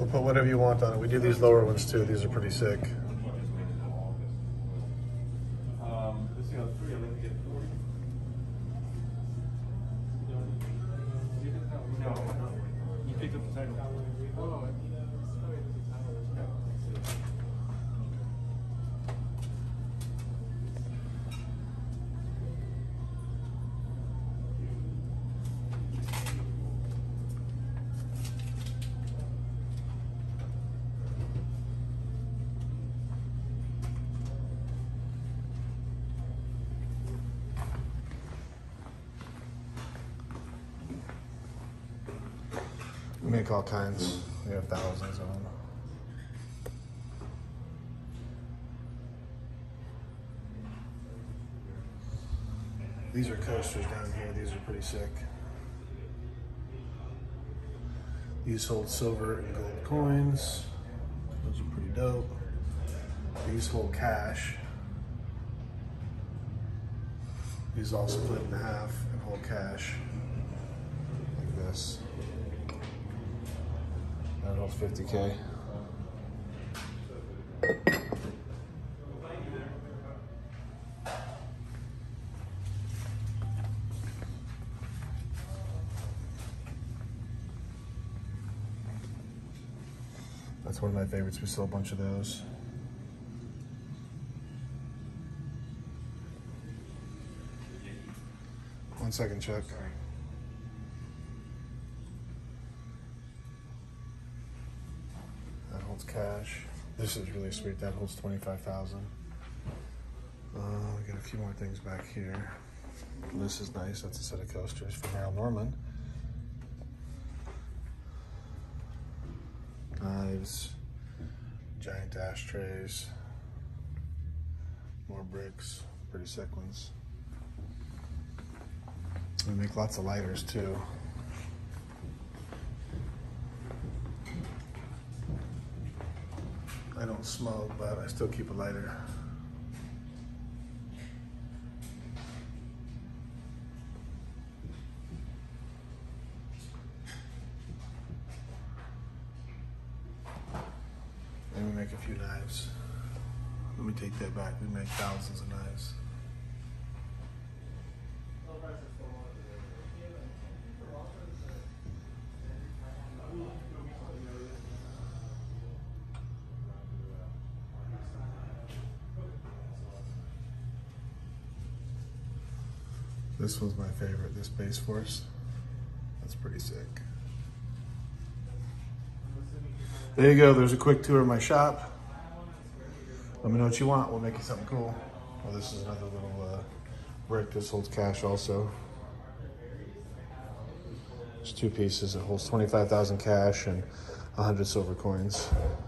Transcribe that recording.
put whatever you want on it. We do these lower ones too. These are pretty sick. You picked up the title. We make all kinds. We have thousands of them. These are coasters down here. These are pretty sick. These hold silver and gold coins. Those are pretty dope. These hold cash. These all split in half and hold cash. Like this. That holds 50K. That's one of my favorites. We sell a bunch of those. One second, Chuck. That holds cash. This is really sweet. That holds 25,000. We got a few more things back here. This is nice. That's a set of coasters from Harold Norman. Knives, giant ashtrays, more bricks, pretty sick ones. We make lots of lighters too. I don't smoke, but I still keep a lighter. And we make a few knives. Let me take that back. We make thousands of knives. This one's my favorite, this Base Force. That's pretty sick. There you go, there's a quick tour of my shop. Let me know what you want, we'll make you something cool. Well, this is another little brick. This holds cash also. It's two pieces, it holds 25,000 cash and 100 silver coins.